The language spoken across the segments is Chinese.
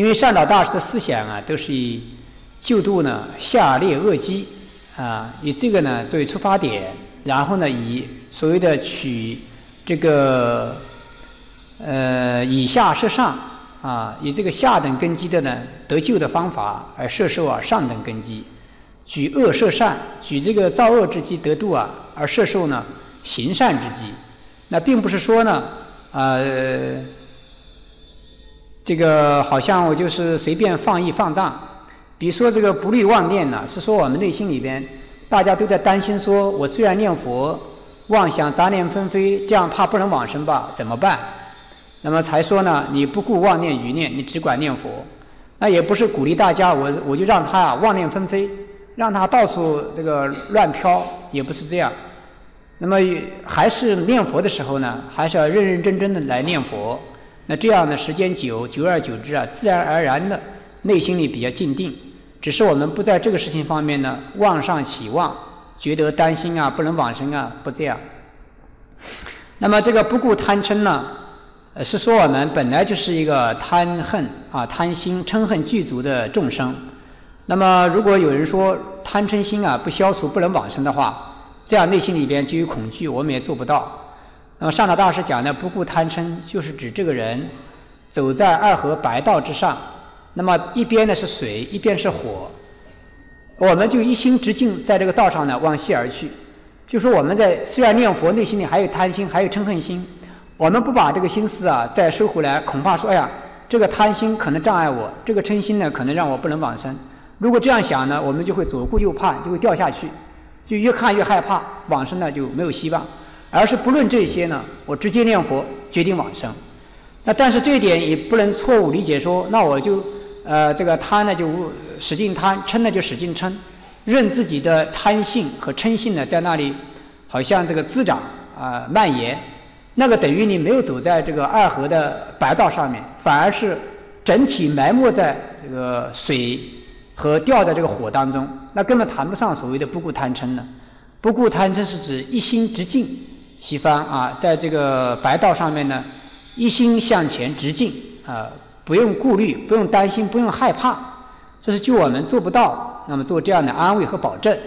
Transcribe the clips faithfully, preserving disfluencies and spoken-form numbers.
因为善导大师的思想啊，都是以救度呢下劣恶积啊，以这个呢作为出发点，然后呢以所谓的取这个呃以下摄上啊，以这个下等根基的呢得救的方法而摄受啊上等根基，举恶摄善，举这个造恶之机得度啊，而摄受呢行善之机。那并不是说呢，呃，这个好像我就是随便放逸放荡。比如说这个不虑妄念呢，是说我们内心里边大家都在担心说，我虽然念佛，妄想杂念纷飞，这样怕不能往生吧？怎么办？那么才说呢，你不顾妄念余念，你只管念佛。那也不是鼓励大家，我我就让他啊妄念纷飞，让他到处这个乱飘，也不是这样。那么还是念佛的时候呢，还是要认认真真的来念佛。那这样的时间久，久而久之啊，自然而然的内心里比较静定。只是我们不在这个事情方面呢妄上起妄，觉得担心啊，不能往生啊，不这样。那么这个不顾贪嗔呢，呃，是说我们本来就是一个贪恨啊、贪心、嗔恨具足的众生。那么如果有人说贪嗔心啊不消除，不能往生的话，这样内心里边就有恐惧，我们也做不到。那么上导大师讲的不顾贪嗔，就是指这个人走在二河白道之上，那么一边呢是水，一边是火，我们就一心直径在这个道上呢往西而去。就说我们在虽然念佛，内心里还有贪心，还有嗔恨心，我们不把这个心思啊再收回来，恐怕说，哎呀，这个贪心可能障碍我，这个嗔心呢可能让我不能往生。如果这样想呢，我们就会左顾右盼，就会掉下去，就越看越害怕，往生呢就没有希望。而是不论这些呢，我直接念佛决定往生。那但是这一点也不能错误理解说，那我就呃这个贪呢就使劲贪，嗔呢就使劲嗔，任自己的贪性和嗔性呢在那里好像这个滋长啊、呃、蔓延，那个等于你没有走在这个二河的白道上面，反而是整体埋没在这个水和掉在这个火当中，那根本谈不上所谓的不顾贪嗔呢。不顾贪嗔是指一心直进西方啊，在这个白道上面呢，一心向前直进啊，不用顾虑，不用担心，不用害怕，这是就我们做不到，那么做这样的安慰和保证。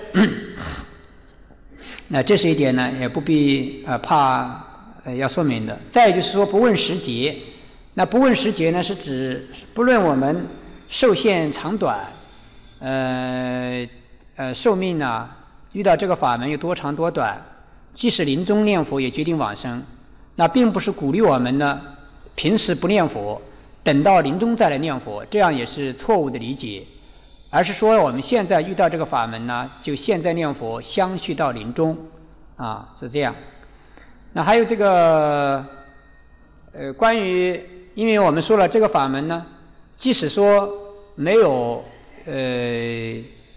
那这是一点呢，也不必呃怕呃要说明的。再就是说不问时节，那不问时节呢，是指不论我们寿限长短，呃呃寿命啊，遇到这个法门有多长多短，即使临终念佛也决定往生，那并不是鼓励我们呢平时不念佛，等到临终再来念佛，这样也是错误的理解。而是说我们现在遇到这个法门呢，就现在念佛，相续到临终啊，是这样。那还有这个呃关于，因为我们说了这个法门呢，即使说没有呃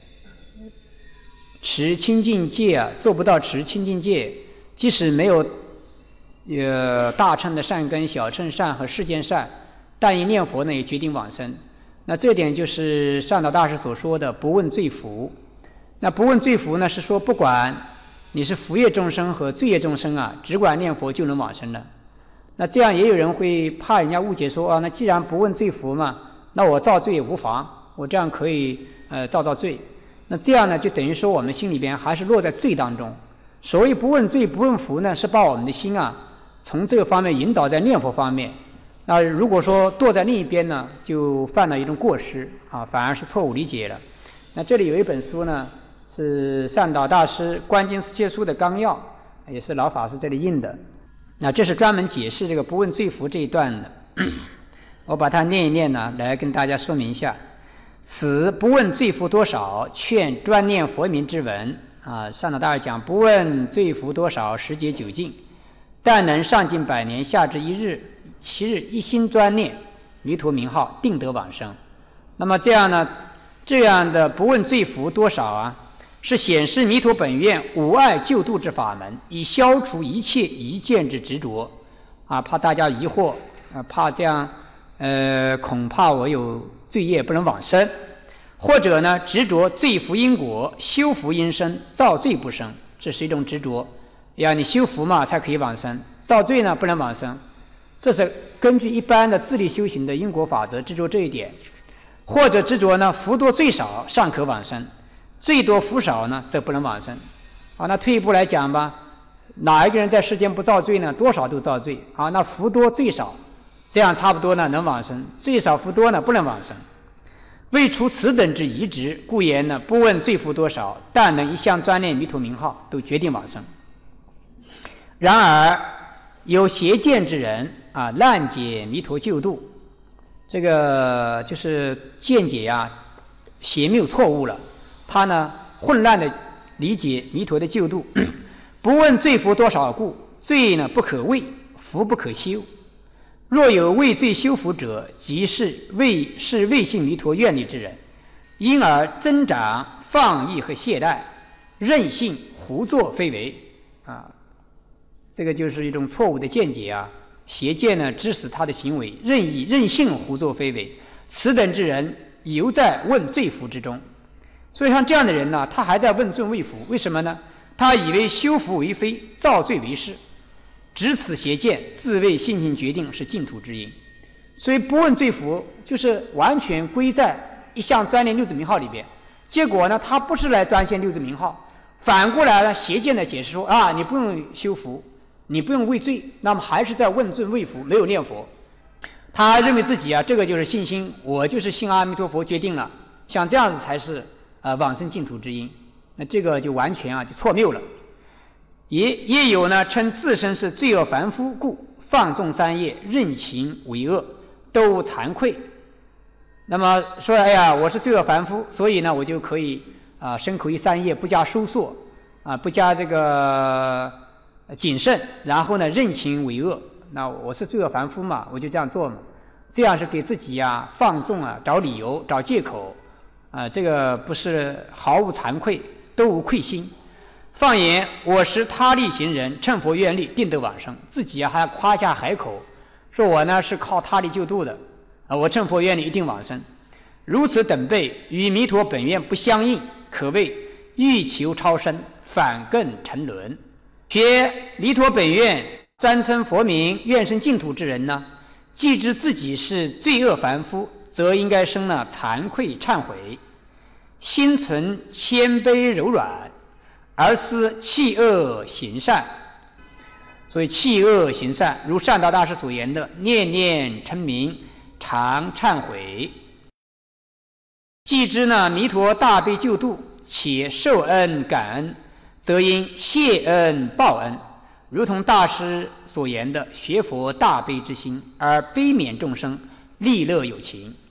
持清净戒啊，做不到持清净戒，即使没有呃大乘的善根、小乘善和世间善，但一念佛呢也决定往生。那这点就是善导大师所说的不问罪福。那不问罪福呢，是说不管你是福业众生和罪业众生啊，只管念佛就能往生了。那这样也有人会怕人家误解说啊，那既然不问罪福嘛，那我造罪也无妨，我这样可以呃造造罪。那这样呢，就等于说我们心里边还是落在罪当中。所谓不问罪不问福呢，是把我们的心啊从这个方面引导在念佛方面。那如果说堕在另一边呢，就犯了一种过失啊，反而是错误理解了。那这里有一本书呢，是善导大师《观经世界书》的纲要，也是老法师这里印的。那这是专门解释这个不问罪福这一段的。我把它念一念呢，来跟大家说明一下。此不问罪福多少，劝专念佛名之文啊。善导大师讲，不问罪福多少，时节久近，但能上尽百年，下至一日，其日一心专念弥陀名号，定得往生。那么这样呢，这样的不问罪福多少啊，是显示弥陀本愿无碍救度之法门，以消除一切一见之执着啊。怕大家疑惑啊，怕这样呃，恐怕我有罪业不能往生，或者呢执着罪福因果，修福因生，造罪不生，这是一种执着。要你修福嘛才可以往生，造罪呢不能往生。这是根据一般的自力修行的因果法则执着这一点。 或者执着呢，福多罪少尚可往生，罪多福少呢则不能往生。好，那退一步来讲吧，哪一个人在世间不造罪呢？多少都造罪。好，那福多罪少，这样差不多呢能往生，罪少福多呢不能往生。为除此等之疑执，故言呢不问罪福多少，但能一向专念弥陀名号，都决定往生。然而有邪见之人啊，滥解弥陀救度，这个就是见解呀、啊、邪谬错误了，他呢混乱的理解弥陀的救度，不问罪福多少故，罪呢不可畏，福不可修。若有畏罪修福者，即是未是未信弥陀愿力之人，因而增长放逸和懈怠，任性胡作非为啊，这个就是一种错误的见解啊。邪见呢，致使他的行为任意任性胡作非为，此等之人犹在问罪福之中。所以像这样的人呢，他还在问罪畏福，为什么呢？他以为修福为非，造罪为是，执此邪见，自谓信心决定是净土之因。所以不问罪福，就是完全归在一向专念六字名号里边。结果呢，他不是来专线六字名号，反过来呢，邪见的解释说啊，你不用修福，你不用畏罪，那么还是在问罪畏福，没有念佛。他认为自己啊，这个就是信心，我就是信阿弥陀佛决定了，像这样子才是呃往生净土之因。那这个就完全啊就错谬了。也也有呢，称自身是罪恶凡夫故，放纵三业，任情为恶，都惭愧。那么说，哎呀，我是罪恶凡夫，所以呢，我就可以啊，身口意三业不加收缩，啊，不加这个谨慎，然后呢，任情为恶。那我是罪恶凡夫嘛，我就这样做嘛。这样是给自己呀、啊、放纵啊，找理由，找借口，啊，这个不是毫无惭愧，都无愧心。放言我识他力行人，乘佛愿力，定得往生。自己啊还夸下海口，说我呢是靠他力救度的，啊，我乘佛愿力一定往生。如此等辈与弥陀本愿不相应，可谓欲求超生，反更沉沦。撇弥陀本愿专称佛名，愿生净土之人呢，既知自己是罪恶凡夫，则应该生了惭愧忏悔，心存谦卑柔软，而思弃恶行善。所以弃恶行善，如善导大师所言的，念念称名，常忏悔。既知呢弥陀大悲救度，且受恩感恩，则应谢恩报恩，如同大师所言的，学佛大悲之心，而悲悯众生，利乐有情。